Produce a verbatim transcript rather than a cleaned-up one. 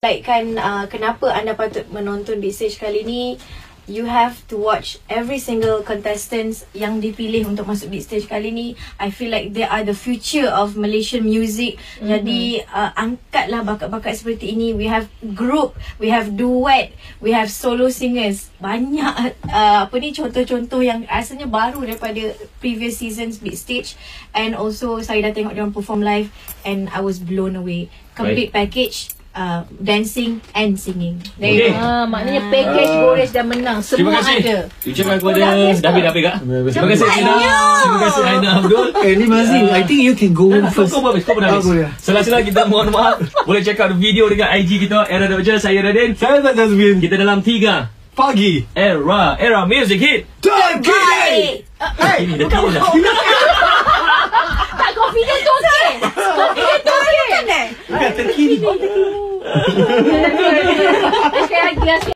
Like kan, uh, kenapa anda patut menonton Big Stage kali ni? You have to watch every single contestants yang dipilih untuk masuk Big Stage kali ni. I feel like they are the future of Malaysian music. Mm-hmm. Jadi uh, angkatlah bakat-bakat seperti ini. We have group, we have duet, we have solo singers. Banyak uh, apa ni contoh-contoh yang rasanya baru daripada previous seasons Big Stage. And also saya dah tengok diorang perform live and I was blown away. Complete right. package. Uh, dancing and singing. Okay. Ah, maknanya package uh, Gores dah menang. Semua terima kasih. ada. Ucapkan kepada David David kak. Terima kasih Aina. Terima kasih Aina Abdul. Eh ni Mazin, uh, I think you can go in first. Kau habis, kau pun habis. Sela-sela kita mohon maaf. Boleh check out video dekat I G kita Era Doja. Saya Radin. Saya Tazmin. Kita dalam tiga Pagi Era Era Music Hit Terkini. Eh, ini dah tahu dah. Tak, confident tu okey. Confident tu okey. Bukan eh? Bukan terkini. Sekali lagi.